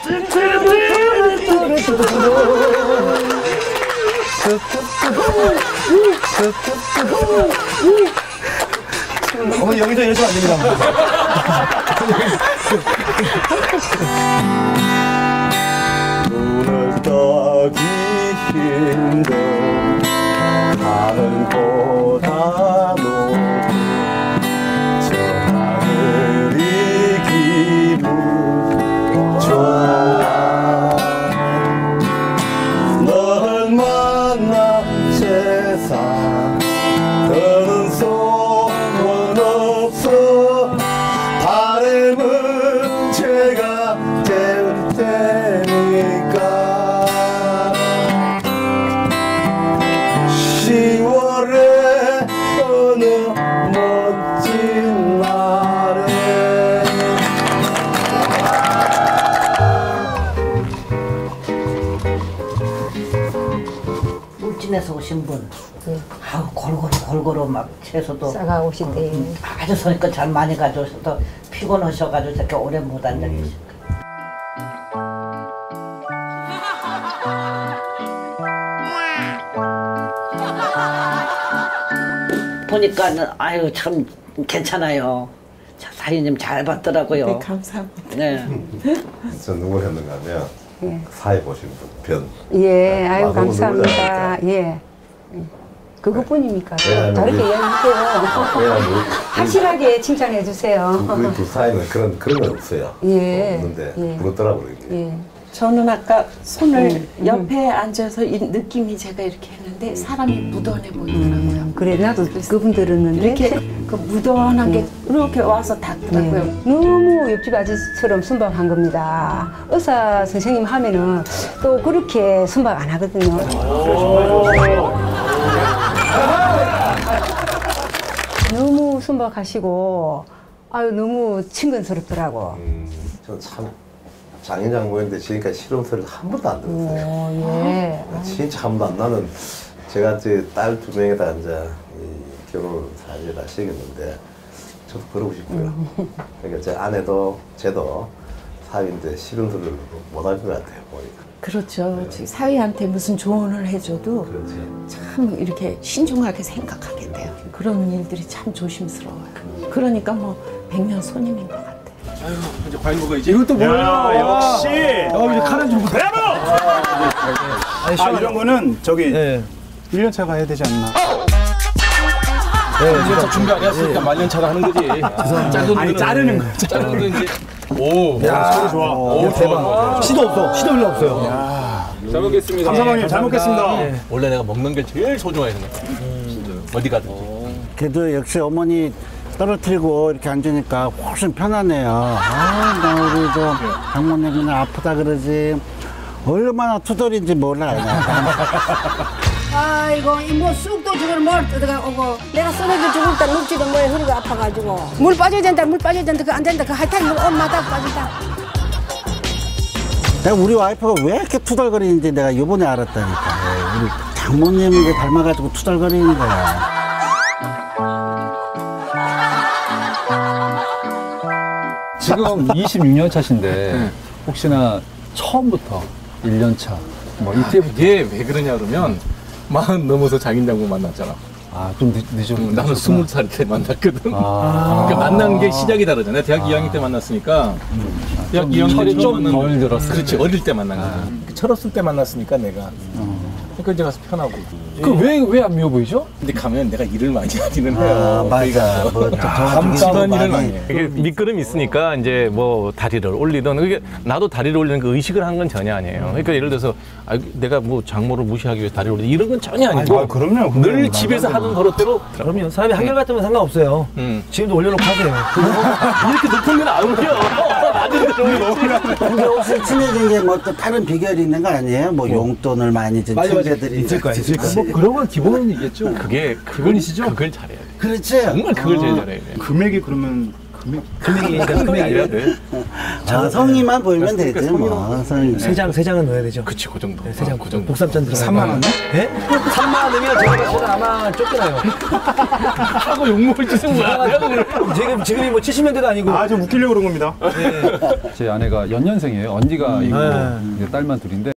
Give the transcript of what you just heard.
어머니 여기서 이러시면 안 됩니다. 눈을 떠기 힘든 하늘보다 높은 저 하늘이 기분 좋아. 널 만나 세상 더는 소원 없어. 바람은 제가 태울 테니까. 10월의 어느 멋진 날에. 울진에서 오신 분. 아우 골고루 막 채소도 싸가 오신대. 아주 손님껏 잘 많이 가져오셔서 피곤하셔가지고 이렇게 오래 못 앉아 계실 거예요. 보니까는 아유 참 괜찮아요. 사장님 잘 봤더라고요. 네, 감사합니다. 네. 저 누구 했는가 하면 사회 보신 분, 예, 아유 마성은 감사합니다. 예. 그것뿐입니까? 네, 다르게 우리- 이야기해요. 확실하게 칭찬해 주세요. 우리 두 사이는 그런 건 없어요. 예. 없는데 예. 부럽더라고요. 이게. 예. 저는 아까 손을 옆에 앉아서 이 느낌이 제가 이렇게 했는데 사람이 무던해 보이더라고요. 그래 나도 그분 들었는데 이렇게 그 무던한 게 이렇게 와서 닿더라고요. 네. 너무 옆집 아저씨처럼 순박한 겁니다. 의사 선생님 하면은 또 그렇게 순박 안 하거든요. 너무 순박하시고 아유 너무 친근스럽더라고. 저는 참 장인장 모였는데 지금까지 실험소리를 한 번도 안 들었어요. 예. 진짜 한 번도 안. 나는 제가 딸 두 명에다 이제 결혼을 사실다 시켰는데 저도 그러고 싶고요. 그러니까 제 아내도 쟤도 사위인데 실험소리를 못 할 것 같아요. 보니까. 그렇죠. 사위한테 무슨 조언을 해줘도 그렇지. 참 이렇게 신중하게 생각하게 돼요. 그런 일들이 참 조심스러워요. 그러니까 뭐 백년 손님인 것 같아요. 아유, 이제 과일 먹어야지. 이것도 뭐예요? 역시. 이제 카는 좀 브라보! 아, 이런 거는 저기 1년차가 해야 되지 않나? 네, 1년차 준비 안 했으니까 말년차가 하는 거지. 아니 자르는 거야. 자르는 거 이제. 오, 소리 좋아. 오, 대박. 시도 없어. 시도 별로 없어요. 잘 먹겠습니다. 감사합니다. 잘 먹겠습니다. 원래 내가 먹는 게 제일 소중해서 어디 가든지. 그래도 역시 어머니 떨어뜨리고 이렇게 앉으니까 훨씬 편하네요. 아, 나 우리 저 장모님 그냥 아프다 그러지. 얼마나 투덜인지 몰라요. 아이고 이뭐 쑥도 저걸 뭘 뜯어가 오고 내가 쓰러져 죽을 때 눕지도 뭐에 허리가 아파가지고 물 빠져야 된다 물 빠져야 된다 그거 안 된다 그 하여튼 물 엄마다 빠진다. 내가 우리 와이프가 왜 이렇게 투덜거리는지 내가 요번에 알았다니까. 우리 장모님을 닮아가지고 투덜거리는 거야. 지금 26년 차신데 혹시나 처음부터 1년 차 뭐 이때부터 이게 왜 그러냐 그러면 40 넘어서 장인장모 만났잖아. 아, 좀 늦었구나. 나는 20살 때 만났거든. 아. 그러니까 만난 게 시작이 다르잖아. 대학 2학년 때 만났으니까. 대학 2학년 때 좀 덜 들었어. 그렇지, 어릴 때 만난 거지. 철없을 때 만났으니까 내가. 그러니까 이제 가서 편하고. 그 왜 안 미워 보이죠? 근데 가면 내가 일을 많이 하기는 해요. 맞아. 뭐 집안 일을 많이 해. 이게 밑거름이 있으니까 이제 뭐 다리를 올리던 그게 나도 다리를 올리는 그 의식을 한 건 전혀 아니에요. 그러니까 예를 들어서 내가 뭐 장모를 무시하기 위해 다리를 올리는 이런 건 전혀 아니고 그럼요. 늘 집에서 하던 버릇대로 그럼요. 사람이 한결같으면 상관없어요. 지금도 올려놓고 하세요. 이렇게 높은 건 안 올려. 낮은 데로 근데 혹시 친해진 게 뭐 또 다른 비결이 있는 거 아니에요? 뭐 용돈을 많이 준 친구들이 있을 거야. 뭐 그런 건 기본이겠죠. 그게 그건이시죠? 그걸 잘해야 돼. 그렇지. 정말 그걸 제일 잘해야 돼. 금액이 그러면 금액이 아니라 돼. 자, 성의만 보이면 되지 뭐. 성의. 세 장은 넣어야 되죠. 그치, 그 정도. 네, 세 장, 그 정도. 복삼천 들어가요. 3만 원이요? 네? 3만 원이면 제가 봤을 때는 아마 쫓겨나요. 하고 욕먹을 짓은 뭐야? 지금이 뭐 70년대도 아니고. 아, 좀 웃기려고 그런 겁니다. 제 아내가 연년생이에요. 언니가 있고 이제 딸만 둘인데